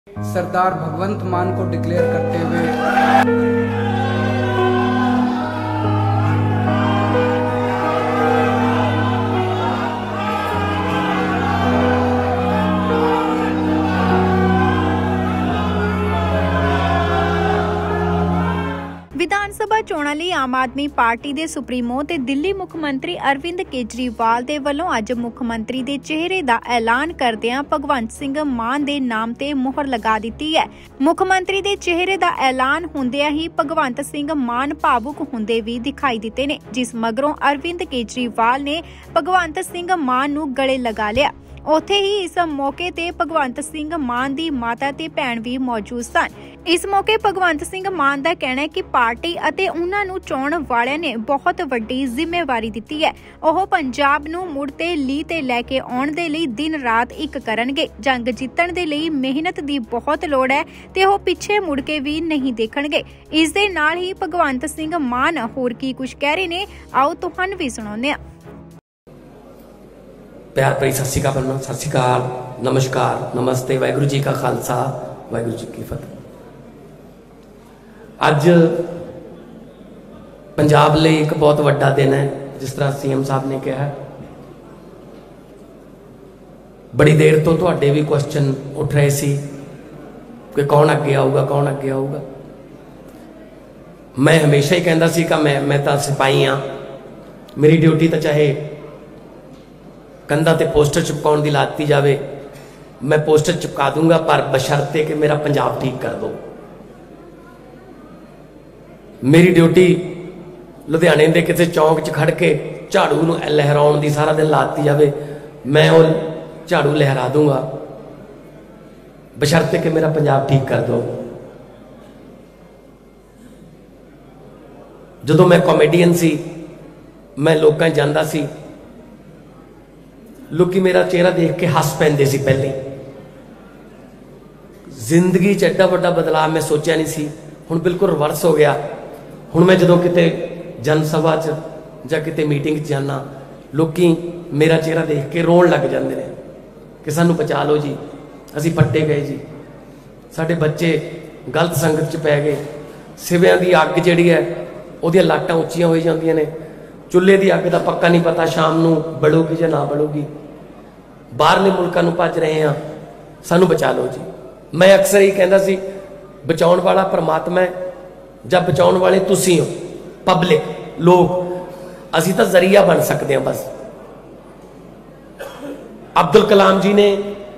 सरदार भगवंत मान को डिक्लेयर करते हुए विधान सभा चोणां लई आम आदमी पार्टी के सुप्रीमो ते दिल्ली मुख मंत्री अरविंद केजरीवाल दे वल्लों अज मुख मंत्री दे चेहरे दा ऐलान करदिआं भगवंत सिंह मान दे नाम ते मोहर लगा दित्ती है। मुख मंत्री दे चेहरे दा ऐलान हुंदिआं ही भगवंत सिंह मान भावुक हुंदे भी दिखाई दित्ते ने, जिस मगरों अरविंद केजरीवाल ने भगवंत सिंह मान नूं गले लगा लिया। उत्थे ही इस मौके ते भगवंत सिंह मान दी माता ते भैण भी मौजूद सन। इस मौके भगवंत सिंह मान दा कहना है कि पार्टी अते उन्हां नूं चुणन वालिआं ने बहुत वड्डी जिम्मेवारी दित्ती है। ओह पंजाब नूं मुड़ ते लीह ते लैके आउण दे लई दिन रात इक करनगे। जंग जिੱਤਣ दे लई मेहनत दी बहुत लोड़ है ते ओह पिछे मुड़ के भी नहीं देखणगे। इस दे नाल ही भगवंत सिंह मान होर की कुछ कह रहे ने, आओ तुहानूं भी सुणाउने आ। प्यार भरी सत श्री अकाल, सत श्री अकाल, नमस्कार, नमस्ते, वाहिगुरू जी का खालसा, वाहिगुरू जी की फतेह। अज पंजाब लिए एक बहुत वड्डा दिन है, जिस तरह सीएम साहब ने कहा। बड़ी देर तो तुहाडे भी क्वेश्चन उठ रहे सी कि कौन अगे आऊगा, कौन अगे आऊगा। मैं हमेशा ही कहता सी कि मैं तो सिपाही हाँ, मेरी ड्यूटी तो चाहे कंधा ते पोस्टर चिपकाउण दी लाती जावे, मैं पोस्टर चिपका दूंगा, पर बशर्ते कि मेरा पंजाब ठीक कर दो। मेरी ड्यूटी लुधियाने दे किसी चौंक च खड़ के झाड़ू नूं लहराउण दी सारा दिन लाती जावे, मैं वो झाड़ू लहरा दूंगा, बशर्ते कि मेरा पंजाब ठीक कर दो। जदों मैं कॉमेडियन सी, मैं लोकां च जांदा सी, लोग मेरा चेहरा देख के हस पैंदे सी। पहले जिंदगी च एडा वड्डा बदलाव मैं सोचा नहीं सी, हुण बिल्कुल रिवर्स हो गया। हुण मैं जदों किते जनसभा च जां किते मीटिंग च जाना, लोग मेरा चेहरा देख के रोण लग जाते हैं कि सानू बचा लो जी, असीं पट्टे गए जी, साडे बच्चे गलत संगत च पै गए, सिवियां दी अग जिहड़ी है उहदियां लाटां उच्चियां होई जांदियां ने, चुल्हे की अग का पक्का नहीं पता शाम नूं बलूगी जां ना बलूगी, बाहरले मुल्कां नूं भज रहे हैं, सानू बचा लो जी। मैं अक्सर ही कहता सी, बचाउण वाला परमात्मा है जां बचाउण वाले तुसीं हो, पब्लिक लोग, असीं तां जरिया बन सकते हैं बस। अब्दुल कलाम जी ने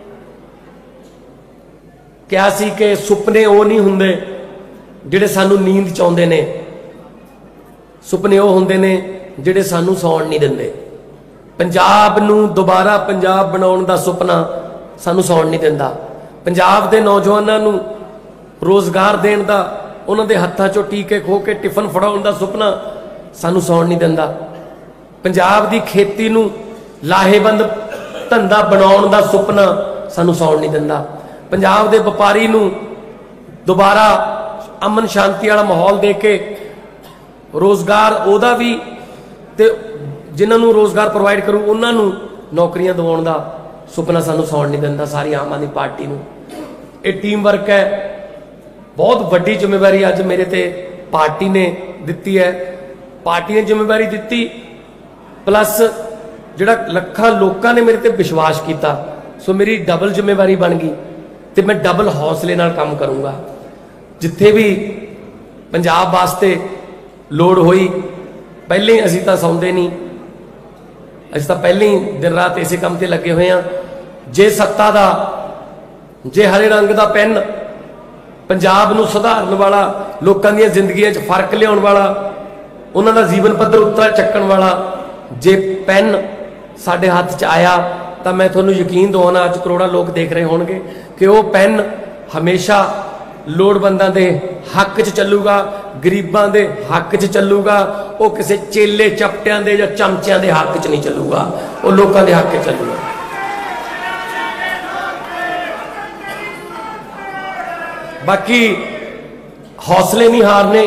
कहा सी कि सुपने वो नहीं हुंदे जिहड़े सानू नींद च आउंदे ने, सुपने वो हुंदे ने जिहड़े सानू सौण नहीं दिंदे। पंजाब नूं दोबारा पंजाब बनाउण दा सुपना सानू सौण नहीं दिंदा। पंजाब दे नौजवानां नूं रोजगार देण दा, उन्हां दे हत्थां चों टीके खो के टिफन फड़ाउण दा सुपना सानू सौण नहीं दिंदा। पंजाब दी खेती नूं लाहेबंद धंधा बनाउण दा सुपना सानू सौण नहीं दिंदा। पंजाब दे व्यापारी नूं दोबारा अमन शांति वाला माहौल दे के रोजगार ओदा भी ते जिन्होंने रोजगार प्रोवाइड करूँ उन्होंने नौकरियां दिवाउण दा सुपना सानू सौण नहीं दिंदा। सारी आम आदमी पार्टी नूं ये टीम वर्क है, बहुत वड्डी जिम्मेवारी अज मेरे ते पार्टी ने दित्ती है। पार्टी ने जिम्मेवारी दित्ती, प्लस जिहड़ा लखां लोकां ने मेरे ते विश्वास किया, सो मेरी डबल जिम्मेवारी बन गई ते मैं डबल हौसले नाल काम करूँगा। जिथे भी पंजाब वास्ते लोड़ होई, पहले ही असीं तां सौंदे नहीं, असीं तां पहले ही दिन रात इसे काम ते लगे हुए हैं। जे सत्ता दा, जे हरे रंग दा पेन पंजाब नूं सुधारन वाला, लोकां दीयां जिंदगियां च फर्क लियाउण वाला, उन्हां दा जीवन पੱਧਰ उत्ता चक्कण वाला जे पेन साडे हत्थ च आया, तां मैं तुहानूं यकीन दवाउणा, अज करोड़ां लोग देख रहे होणगे कि वो पेन हमेशा लोड़वंदां दे हक च चलूगा, गरीबां दे हक च चलूगा। वो किसी चेले चपटियां दे या चमचियां दे हक च नहीं चलूगा, वो लोकां दे हक च चलूगा। बाकी हौसले नहीं हारने,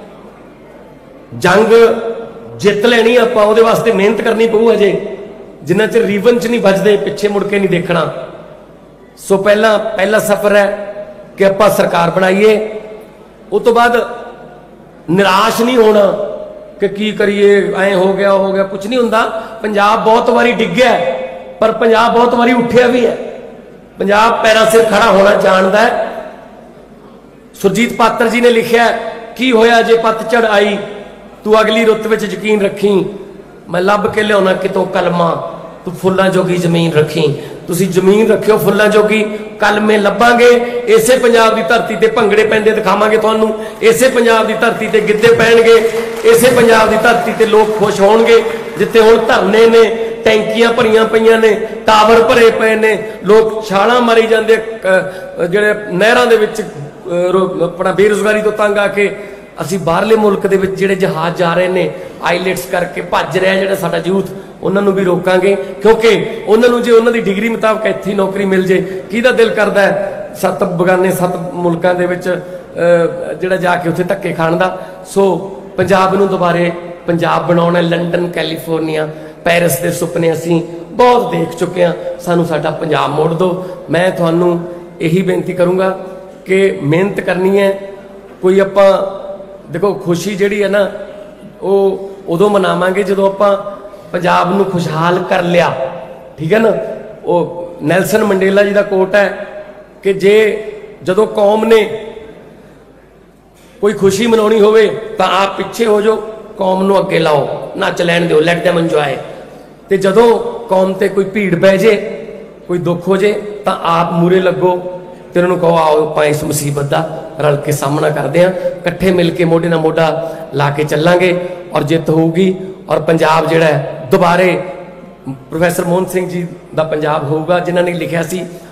जंग जित लैनी आपां, उहदे वास्ते मेहनत करनी पऊ। अजे जिन्ना चिर रीवन च नहीं बजदे, पिछे मुड़ के नहीं देखना। सो पहला सफर है कि आपां सरकार बनाइए। उस तो बाद निराश नहीं होना कि की करिए, ऐ हो गया, कुछ नहीं हुंदा। पंजाब बहुत बारी डिग्या पर पंजाब बहुत बारी उठिया भी है। पंजाब पैरों सिर खड़ा होना जानता है। सुरजीत पात्र जी ने लिखा, की होया जे पतझड़ आई, तू अगली रुत विच यकीन रखी, मैं लभ के लियाउणा कितों कलमा, तू फुल्लां जोगी जमीन रखी। तुसीं जमीन रखियो फुल्लां जोगी, कलमे लभांगे। इसे पंजाब की धरती ते भंगड़े पैंदे दिखावांगे तुहानूं, इसे पंजाब की धरती ते गिद्धे पैणगे, इसे पंजाब की धरती ते लोग खुश होणगे। जिथे हुण धरने ने, टैंकियां भरियां पईयां ने, टावर भरे पे ने, लोग छालां मारी जांदे, जिहड़े नहरां दे विच अपना बेरोजगारी तो तंग आके ਅਸੀਂ ਬਾਹਰਲੇ ਮੁਲਕ ਦੇ ਵਿੱਚ ਜਿਹੜੇ ਜਹਾਜ਼ ਜਾ ਰਹੇ ਨੇ ਆਈਲੈਟਸ ਕਰਕੇ ਭੱਜ ਰਿਹਾ ਜਿਹੜਾ ਸਾਡਾ ਯੂਥ, ਉਹਨਾਂ ਨੂੰ ਵੀ ਰੋਕਾਂਗੇ। ਕਿਉਂਕਿ ਉਹਨਾਂ ਨੂੰ ਜੇ ਉਹਨਾਂ ਦੀ ਡਿਗਰੀ ਮੁਤਾਬਕ ਇੱਥੇ ਹੀ ਨੌਕਰੀ ਮਿਲ ਜੇ, ਕਿਹਦਾ ਦਿਲ ਕਰਦਾ ਹੈ 7 ਬਗਾਨੇ 7 ਮੁਲਕਾਂ ਦੇ ਵਿੱਚ ਜਿਹੜਾ ਜਾ ਕੇ ਉੱਥੇ ਧੱਕੇ ਖਾਣ ਦਾ। ਸੋ ਪੰਜਾਬ ਨੂੰ ਦੁਬਾਰੇ ਪੰਜਾਬ ਬਣਾਉਣਾ। ਲੰਡਨ, ਕੈਲੀਫੋਰਨੀਆ, ਪੈਰਿਸ ਦੇ ਸੁਪਨੇ ਅਸੀਂ ਬਹੁਤ ਦੇਖ ਚੁੱਕੇ ਹਾਂ। ਸਾਨੂੰ ਸਾਡਾ ਪੰਜਾਬ ਮੋੜ ਦਿਓ। ਮੈਂ ਤੁਹਾਨੂੰ ਇਹੀ ਬੇਨਤੀ ਕਰੂੰਗਾ ਕਿ ਮਿਹਨਤ ਕਰਨੀ ਹੈ। ਕੋਈ ਆਪਾਂ देखो खुशी जिहड़ी है ना वो उदों मनावांगे जदों आपां पंजाब नूं खुशहाल कर लिया, ठीक है ना। वो नैल्सन मंडेला जी का कोट है कि जे जदों कौम ने कोई खुशी मनाउणी होवे तां आप पिछे हो जाओ, कौम नूं अगे लाओ, नच लैण दिओ, लैट देम इंजॉय। ते जदों कौम ते कोई भीड़ पै जे, कोई दुख हो जे तां आप मूरे लगो ते उन्होंने कहो आओ आपां इस मुसीबत का रल के सामना करते हैं, इकट्ठे मिल के मोढे नाल मोढा ला के चलांगे और जित होगी। और पंजाब जिहड़ा है दोबारे प्रोफैसर मोहन सिंह जी का पंजाब होगा, जिन्होंने लिखा सी